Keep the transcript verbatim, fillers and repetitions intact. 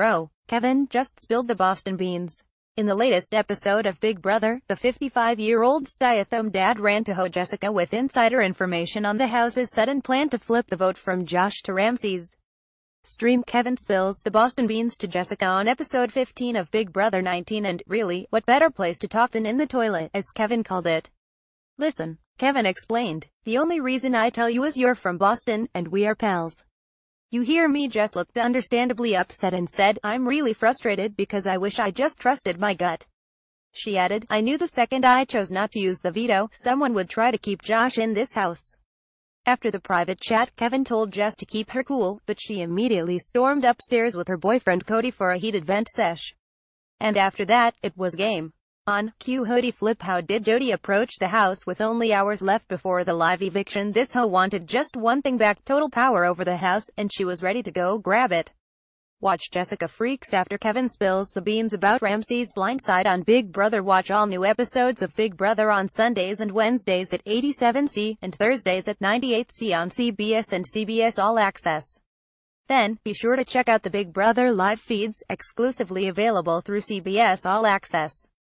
Bro, Kevin just spilled the Boston beans. In the latest episode of Big Brother, the fifty-five-year-old stay-at-home dad ran to Ho Jessica with insider information on the house's sudden plan to flip the vote from Josh to Ramses. Stream Kevin spills the Boston beans to Jessica on episode fifteen of Big Brother nineteen, and really, what better place to talk than in the toilet, as Kevin called it. Listen, Kevin explained, the only reason I tell you is you're from Boston, and we are pals. You hear me? Jess looked understandably upset and said, I'm really frustrated because I wish I just trusted my gut. She added, I knew the second I chose not to use the veto, someone would try to keep Josh in this house. After the private chat, Kevin told Jess to keep her cool, but she immediately stormed upstairs with her boyfriend Cody for a heated vent sesh. And after that, it was game on. Cue Hoodie flip. How did Jody approach the house with only hours left before the live eviction? This hoe wanted just one thing back, total power over the house, and she was ready to go grab it. Watch Jessica freaks after Kevin spills the beans about Ramses' blindside on Big Brother. Watch all new episodes of Big Brother on Sundays and Wednesdays at eighty-seven C, and Thursdays at ninety-eight C on C B S and C B S All Access. Then, be sure to check out the Big Brother live feeds, exclusively available through C B S All Access.